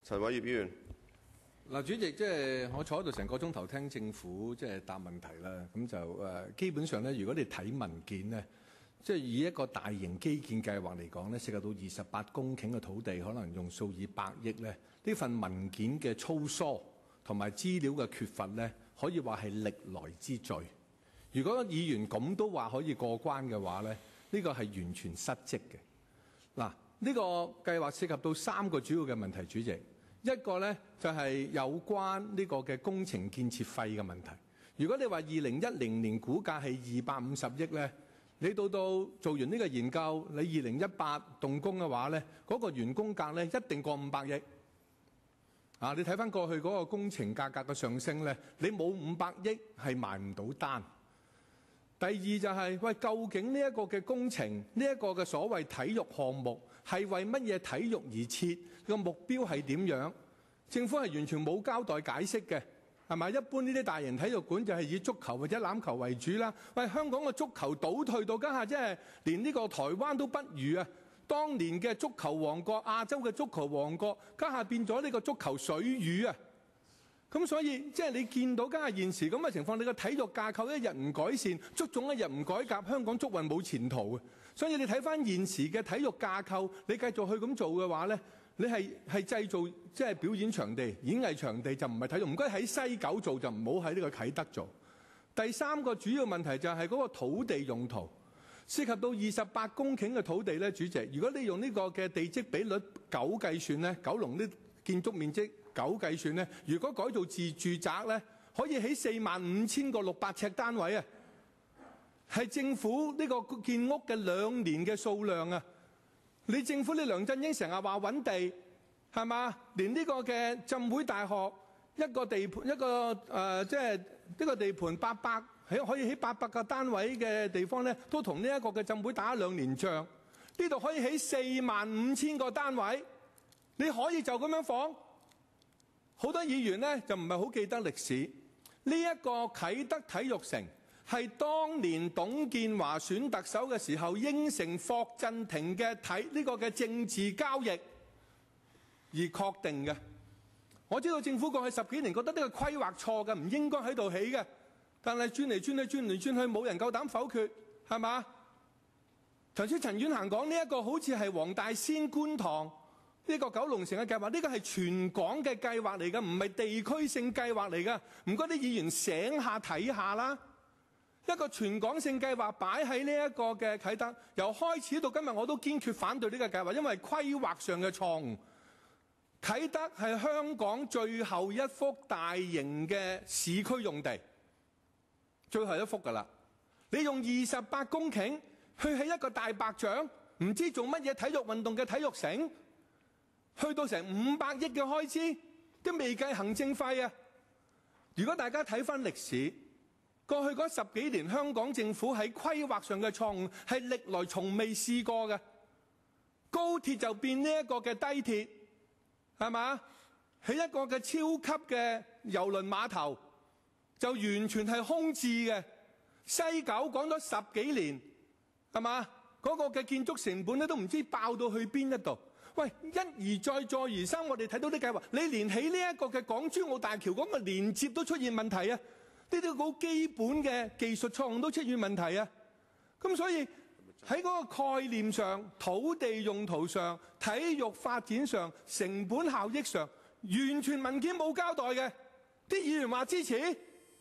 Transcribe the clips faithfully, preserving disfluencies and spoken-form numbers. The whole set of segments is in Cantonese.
陳偉業議員。 嗱，主席，即係我坐喺度成個鐘頭聽政府即係答問題啦，咁就誒基本上咧，如果你睇文件咧，即係以一個大型基建計劃嚟講咧，涉及到二十八公頃嘅土地，可能用數以百億咧，呢份文件嘅粗疏同埋資料嘅缺乏咧，可以話係歷來之最。如果議員咁都話可以過關嘅話咧，呢個係完全失職嘅。嗱，呢個計劃涉及到三個主要嘅問題，主席。一個咧就係有關呢個嘅工程建設費嘅問題。如果你話二零一零年估價係二百五十億咧，你到到做完呢個研究，你二零一八動工嘅話咧，嗰個員工價咧一定過五百億。啊，你睇翻過去嗰個工程價格嘅上升咧，你冇五百億係賣唔到單。第二就係喂，究竟呢一個嘅工程，呢一個嘅所謂體育項目係為乜嘢體育而設？個目標係點樣？政府係完全冇交代解釋嘅，係咪？一般呢啲大型體育館就係以足球或者欖球為主啦。喂，香港嘅足球倒退到家下，即係連呢個台灣都不如啊！當年嘅足球王國、亞洲嘅足球王國，家下變咗呢個足球水魚啊！咁所以即係你見到家下現時咁嘅情況，你個體育架構一日唔改善，足總一日唔改革，香港足運冇前途嘅。所以你睇翻現時嘅體育架構，你繼續去咁做嘅話咧，你係係製造即係表演場地、演藝場地，就唔係體育。唔該喺西九做，就唔好喺呢個啟德做。第三個主要問題就係嗰個土地用途，涉及到二十八公頃嘅土地咧，主席。如果你用呢個嘅地積比率九計算咧，九龍啲建築面積九計算咧，如果改造自住宅咧，可以起四萬五千個六百尺單位啊，係政府呢個建屋嘅兩年嘅數量啊！你政府你梁振英成日話揾地，係嘛？連呢個嘅浸會大學一個地盤一個誒，即係呢個地盤八百起可以起八百個單位嘅地方咧，都同呢一個嘅浸會打咗兩年仗。呢度可以起四萬五千個單位，你可以就咁樣放？好多議員咧就唔係好記得歷史。呢一個啟德體育城係當年董建華選特首嘅時候應承霍震霆嘅體呢個嘅政治交易而確定嘅。我知道政府過去十幾年覺得呢個規劃錯嘅，唔應該喺度起嘅，但係轉嚟轉去轉嚟轉去冇人夠膽否決，係嘛？頭先陳婉嫻講呢一個好似係黃大仙觀塘呢個九龍城嘅計劃，呢個係全港嘅計劃嚟㗎，唔係地區性計劃嚟㗎。唔該啲議員醒下睇下啦。一個全港性計劃擺喺呢一個嘅啟德，由開始到今日我都堅決反對呢個計劃，因為規劃上嘅錯誤。啟德係香港最後一幅大型嘅市區用地，最後一幅㗎啦。你用二十八公頃去起一個大白象，唔知做乜嘢體育運動嘅體育城，去到成五百億嘅開支，都未計行政費啊！如果大家睇翻歷史，過去嗰十幾年香港政府喺規劃上嘅錯誤係歷來從未試過嘅。高鐵就變呢一個嘅低鐵，係嘛？喺一個嘅超級嘅郵輪碼頭，就完全係空置嘅。西九講咗十幾年，係嘛？嗰個嘅建築成本咧都唔知爆到去邊一度。喂，一而再再而三，我哋睇到啲計劃，你連起呢一個嘅港珠澳大橋嗰個連接都出現問題啊！呢啲好基本嘅技術錯誤都出現問題啊！咁所以喺嗰個概念上、土地用途上、體育發展上、成本效益上，完全文件冇交代嘅。啲議員話支持，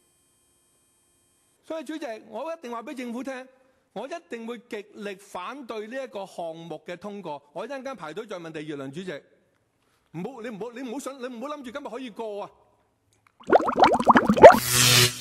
所以主席，我一定話俾政府聽，我一定會極力反對呢一個項目嘅通過。我一陣間排隊再問第二輪主席，唔好你唔好你唔好想你唔好諗住今日可以過啊！